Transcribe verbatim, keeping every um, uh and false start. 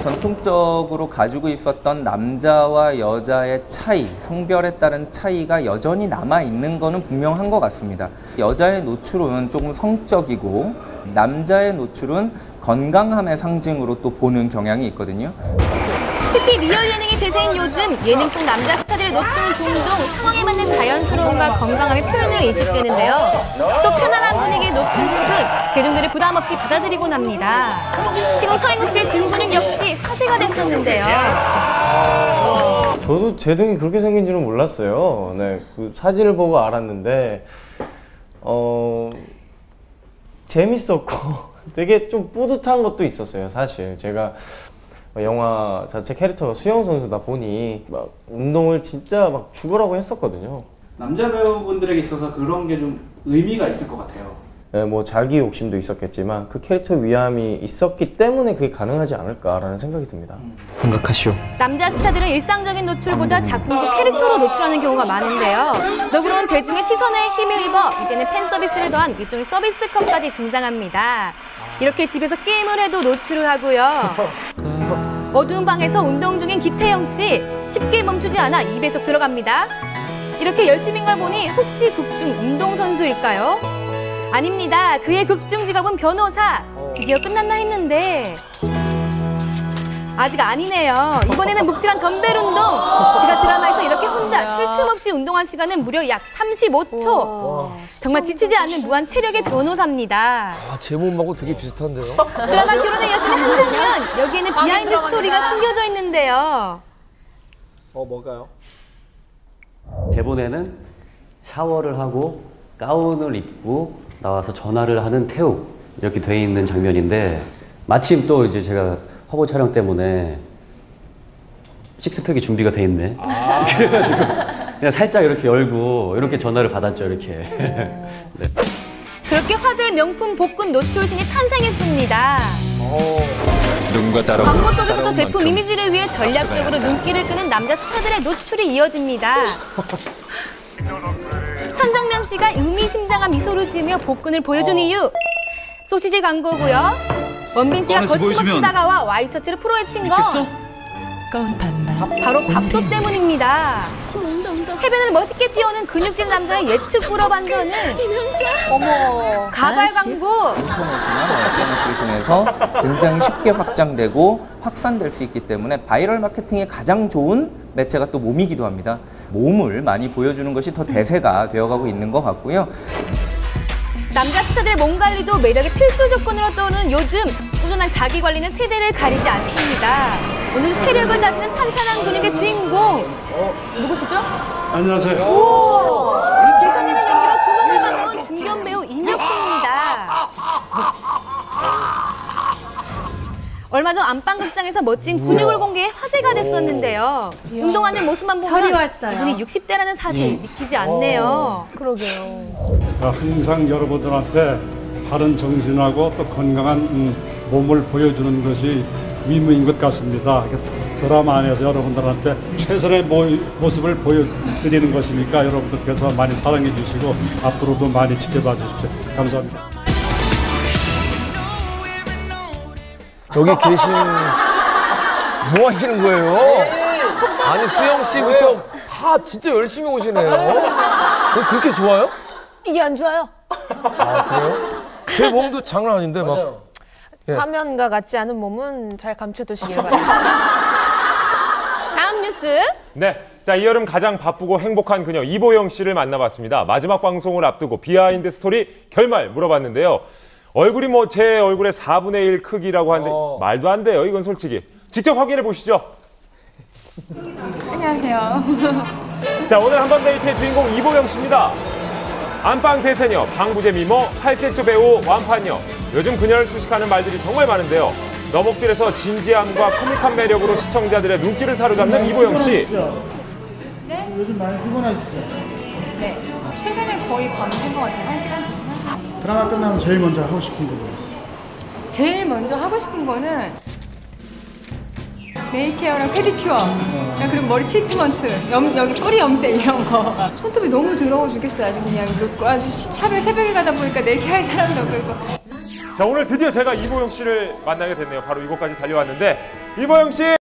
전통적으로 가지고 있었던 남자와 여자의 차이, 성별에 따른 차이가 여전히 남아있는 거는 분명한 것 같습니다. 여자의 노출은 조금 성적이고 남자의 노출은 건강함의 상징으로 또 보는 경향이 있거든요. 특히 리얼 예능이 대세인 요즘 예능 속 남자 스타들의 노출은 종종 상황에 맞는 자연스러움과 건강함의 표현으로 인식되는데요. 또 편안한 분위기의 노출 속은 대중들이 부담 없이 받아들이곤 합니다. 지금 서인국 씨의 등 근육 역시 화제가 됐었는데요. 저도 제 등이 그렇게 생긴지는 몰랐어요. 네, 그 사진을 보고 알았는데 어 재밌었고 되게 좀 뿌듯한 것도 있었어요. 사실 제가 영화 자체 캐릭터가 수영 선수다 보니 막 운동을 진짜 막 죽으라고 했었거든요. 남자 배우분들에게 있어서 그런 게 좀 의미가 있을 것 같아요. 네, 뭐 자기 욕심도 있었겠지만 그 캐릭터 위함이 있었기 때문에 그게 가능하지 않을까라는 생각이 듭니다. 생각하시오. 남자 스타들은 일상적인 노출보다 작품 속 캐릭터로 노출하는 경우가 많은데요. 너그러운 대중의 시선에 힘을 입어 이제는 팬 서비스를 더한 일종의 서비스컵까지 등장합니다. 이렇게 집에서 게임을 해도 노출을 하고요. 어두운 방에서 운동 중인 기태영 씨, 쉽게 멈추지 않아 이 배속 들어갑니다. 이렇게 열심인 걸 보니 혹시 극중 운동선수일까요? 아닙니다. 그의 극중 직업은 변호사. 드디어 끝났나 했는데 아직 아니네요. 이번에는 묵직한 덤벨 운동. 그가 드라마에서 이렇게 혼자 쉴 틈 없이 운동한 시간은 무려 약 삼십오 초. 정말 지치지 않는 무한 체력의 변호사입니다. 아, 제 몸하고 되게 비슷한데요? 드라마 결혼에 이어지는 한 장면. 여기에는 비하인드 스토리가 숨겨져 있는데요. 어, 뭘까요? 대본에는 샤워를 하고 가운을 입고 나와서 전화를 하는 태욱 이렇게 돼 있는 장면인데 마침 또 이제 제가 화보 촬영 때문에 식스팩이 준비가 돼 있네. 아 그래가지고 그냥 살짝 이렇게 열고 이렇게 전화를 받았죠, 이렇게. 네. 그렇게 화제의 명품 복근 노출신이 탄생했습니다. 눈과 따라 광고 속에서도 제품 이미지를 위해 전략적으로 눈길을 끄는 남자 스타들의 노출이 이어집니다. 천정명 씨가 의미심장한 미소를 지으며 복근을 보여준 이유. 소시지 광고고요. 원빈 씨가 거침없이 다가와 와이셔츠를 프로헤친 거. 바로 밥솥 때문입니다. 해변을 멋있게 뛰어오는 근육질 남자의 예측 불허 반전은 어머 가발 광고. 인터넷이나 에스엔에스를 통해서 굉장히 쉽게 확장되고 확산될 수 있기 때문에 바이럴 마케팅에 가장 좋은 매체가 또 몸이기도 합니다. 몸을 많이 보여주는 것이 더 대세가 되어가고 있는 것 같고요. 남자 스타들의 몸 관리도 매력의 필수 조건으로 떠오르는 요즘 꾸준한 자기 관리는 세대를 가리지 않습니다. 오늘 체력을 다지는 탄탄한 근육의 주인공 누구시죠? 안녕하세요. 개성있는 연기로 주목을 받아온 중견 배우 임혁 씨입니다. 얼마 전 안방극장에서 멋진 근육을 공개해 화제가 됐었는데요. 운동하는 모습만 보면 이분이 육십 대라는 사실 믿기지 않네요. 그러게요. 항상 여러분들한테 바른 정신하고 또 건강한 음, 몸을 보여주는 것이 의무인 것 같습니다. 드라마 안에서 여러분들한테 최선의 모, 모습을 보여드리는 것이니까 여러분들께서 많이 사랑해 주시고 앞으로도 많이 지켜봐 주십시오. 감사합니다. 여기 계신 뭐 하시는 거예요? 아니 수영 씨부터 다 진짜 열심히 오시네요. 어, 그렇게 좋아요? 이게 안 좋아요. 아 그래요? 제 몸도 장난 아닌데 막. 예. 화면과 같지 않은 몸은 잘 감춰두시길 바랍니다. 다음 뉴스. 네, 자, 이 여름 가장 바쁘고 행복한 그녀 이보영 씨를 만나봤습니다. 마지막 방송을 앞두고 비하인드 스토리 결말 물어봤는데요. 얼굴이 뭐 제 얼굴의 사분의 일 크기라고 하는데 어. 말도 안 돼요, 이건 솔직히. 직접 확인해 보시죠. 안녕하세요. 자, 오늘 한밤 데이트의 주인공 이보영 씨입니다. 안방 대세녀, 방부제 미모, 팔색조 배우, 완판녀. 요즘 그녀를 수식하는 말들이 정말 많은데요. 너목들에서 진지함과 코믹한 매력으로 시청자들의 눈길을 사로잡는 이보영 씨. 네? 요즘 많이 피곤하시죠? 네. 최근에 거의 밤샌 것 같아요. 한 시간 지나. 드라마 끝나면 제일 먼저 하고 싶은 거 뭐예요? 제일 먼저 하고 싶은 거는 메이케어랑 페디큐어, 그리고 머리 트리트먼트, 염, 여기 뿌리 염색 이런 거. 손톱이 너무 더러워 죽겠어요. 아주 그냥 아주 샵을 새벽에 가다 보니까 내일 할 사람도 없고. 자, 오늘 드디어 제가 이보영 씨를 만나게 됐네요. 바로 이곳까지 달려왔는데 이보영 씨.